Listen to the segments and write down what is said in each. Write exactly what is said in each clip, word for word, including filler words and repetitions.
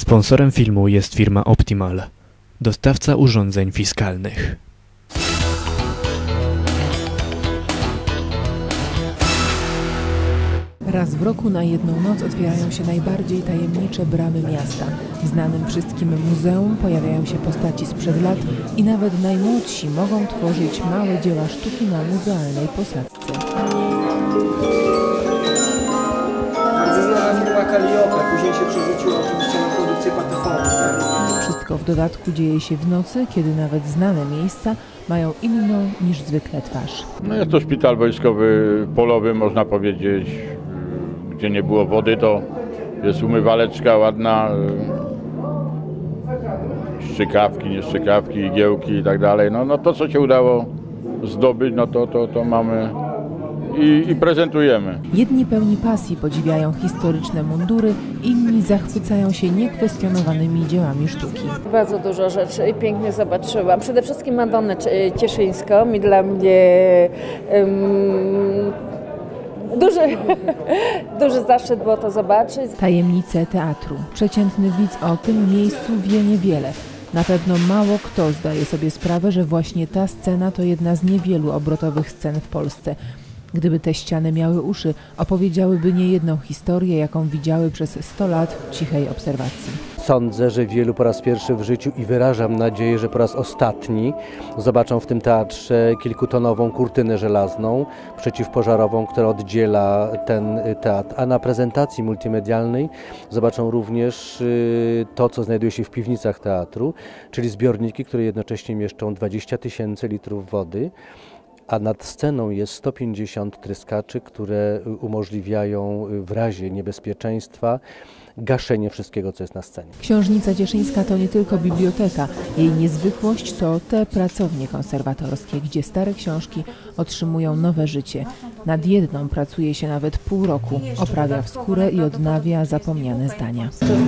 Sponsorem filmu jest firma Optimal, dostawca urządzeń fiskalnych. Raz w roku na jedną noc otwierają się najbardziej tajemnicze bramy miasta. W znanym wszystkim muzeum pojawiają się postaci sprzed lat i nawet najmłodsi mogą tworzyć małe dzieła sztuki na muzealnej posadzce. Bardzo znana firma Calliope, później się przerzuciła oczywiście na produkcję patefonu. Wszystko w dodatku dzieje się w nocy, kiedy nawet znane miejsca mają inną niż zwykle twarz. No jest to szpital wojskowy, polowy, można powiedzieć. Gdzie nie było wody, to jest umywaleczka ładna, szczykawki, nie szczykawki, igiełki i tak dalej. No, no to, co się udało zdobyć, no to, to, to mamy i, i prezentujemy. Jedni pełni pasji podziwiają historyczne mundury, inni zachwycają się niekwestionowanymi dziełami sztuki. Bardzo dużo rzeczy i pięknie zobaczyłam. Przede wszystkim Madonnę Cieszyńską i dla mnie um, Duży, duży zaszczyt było to zobaczyć. Tajemnice teatru. Przeciętny widz o tym miejscu wie niewiele. Na pewno mało kto zdaje sobie sprawę, że właśnie ta scena to jedna z niewielu obrotowych scen w Polsce. Gdyby te ściany miały uszy, opowiedziałyby niejedną historię, jaką widziały przez sto lat cichej obserwacji. Sądzę, że wielu po raz pierwszy w życiu i wyrażam nadzieję, że po raz ostatni zobaczą w tym teatrze kilkutonową kurtynę żelazną przeciwpożarową, która oddziela ten teatr. A na prezentacji multimedialnej zobaczą również to, co znajduje się w piwnicach teatru, czyli zbiorniki, które jednocześnie mieszczą dwadzieścia tysięcy litrów wody. A nad sceną jest sto pięćdziesiąt tryskaczy, które umożliwiają w razie niebezpieczeństwa gaszenie wszystkiego, co jest na scenie. Książnica Cieszyńska to nie tylko biblioteka. Jej niezwykłość to te pracownie konserwatorskie, gdzie stare książki otrzymują nowe życie. Nad jedną pracuje się nawet pół roku, oprawia w skórę i odnawia zapomniane zdania.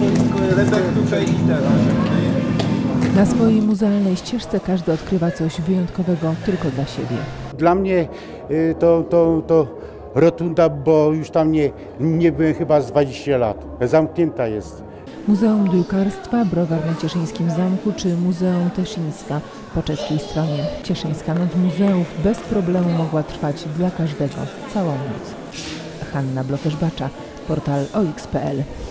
Na swojej muzealnej ścieżce każdy odkrywa coś wyjątkowego tylko dla siebie. Dla mnie to, to, to rotunda, bo już tam nie, nie byłem chyba z dwadzieścia lat. Zamknięta jest. Muzeum Drukarstwa, Browar na Cieszyńskim Zamku czy Muzeum Teszyńska po czeskiej stronie. Cieszyńska Noc Muzeów bez problemu mogła trwać dla każdego całą noc. Hanna Blokesz-Bacza, portal o x kropka p l.